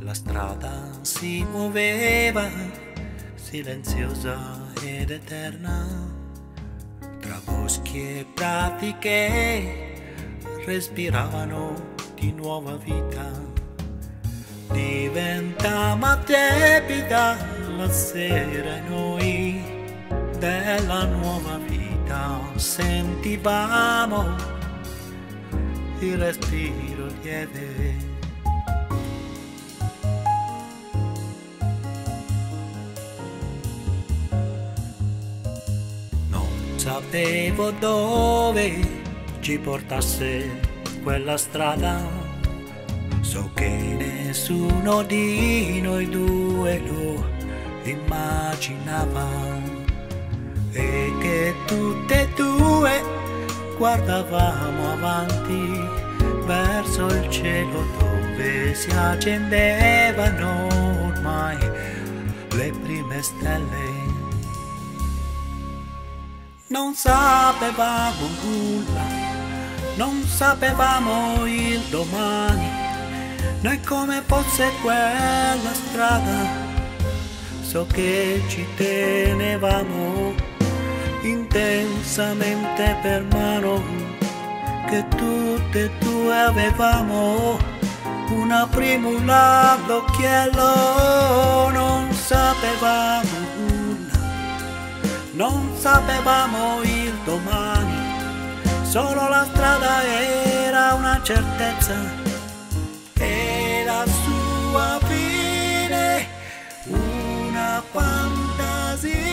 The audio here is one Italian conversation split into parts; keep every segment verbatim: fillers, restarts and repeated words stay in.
La strada si muoveva, silenziosa ed eterna, tra boschi e prati che respiravano di nuova vita. Diventava tepida la sera e noi della nuova vita sentivamo il respiro lieve. Sapevo dove ci portasse quella strada, so che nessuno di noi due lo immaginava e che tutte e due guardavamo avanti verso il cielo dove si accendevano ormai le prime stelle. Non sapevamo nulla, non sapevamo il domani, né come fosse quella strada. So che ci tenevamo intensamente per mano, che tutte e due avevamo una primula all'occhiello. Non sapevamo Non sapevamo il domani, solo la strada era una certezza e la sua fine una fantasia.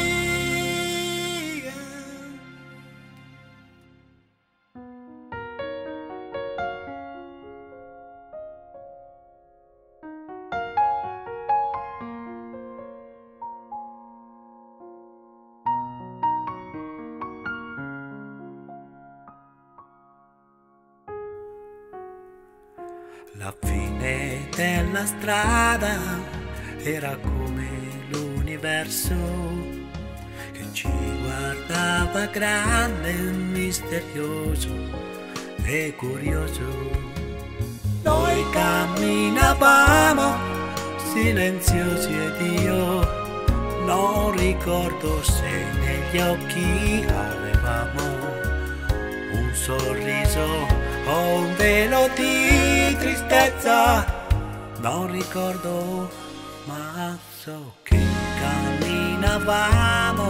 La fine della strada era come l'universo che ci guardava grande, misterioso e curioso. Noi camminavamo silenziosi ed io non ricordo se negli occhi avevamo un sorriso o un velo di tristezza, non ricordo, ma so che camminavamo,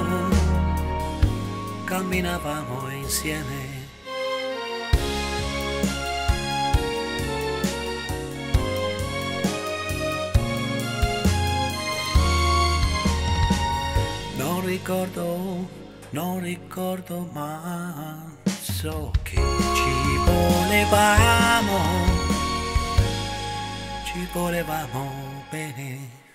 camminavamo insieme. Non ricordo, non ricordo, ma so che ci volevamo, ci volevamo bene.